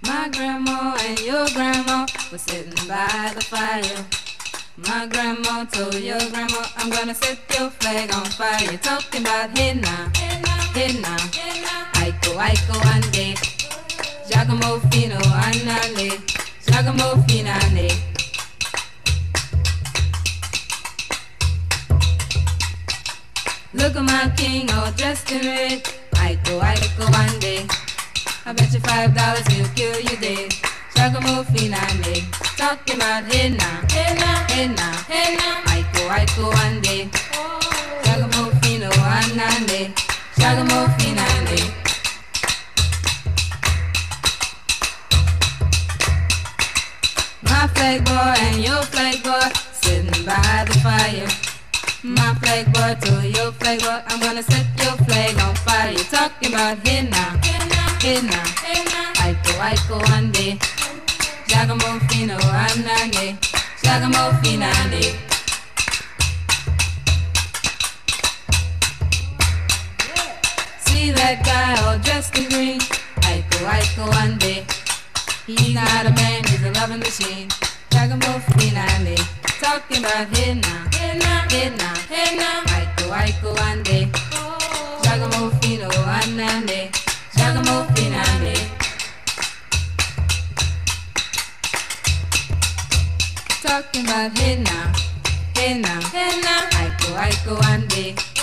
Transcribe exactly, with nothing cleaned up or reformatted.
My grandma and your grandma were sitting by the fire. My grandma told your grandma, I'm gonna set your flag on fire. You're talking about hey now, hey now, Iko Iko ande, Giacomo fino anale, Giacomo finale. Look at my king all dressed in red, Iko Iko ande. I bet you five dollars he'll kill you dead. Giacomo finale, talking about hey now, hey now, hey now, hey now, Iko Iko ande, Giacomo fino anale, Giacomo finale. My flag boy and your flag boy sitting by the fire. My flag boy to your flag boy, I'm gonna set your flag on fire. You're talking about hey now, hey now, hey now, Iko Iko ande, Giacomo fino anale, Giacomo finale. See that guy all dressed in green, Iko Iko ande. He's not a man, he's a loving machine. Giacomo finale, talking about hey now, hey now, hey now, hey now, Iko Iko ande, Giacomo fino anale, Giacomo finale. Talking about hey now, hey now, hey now, Iko Iko ande.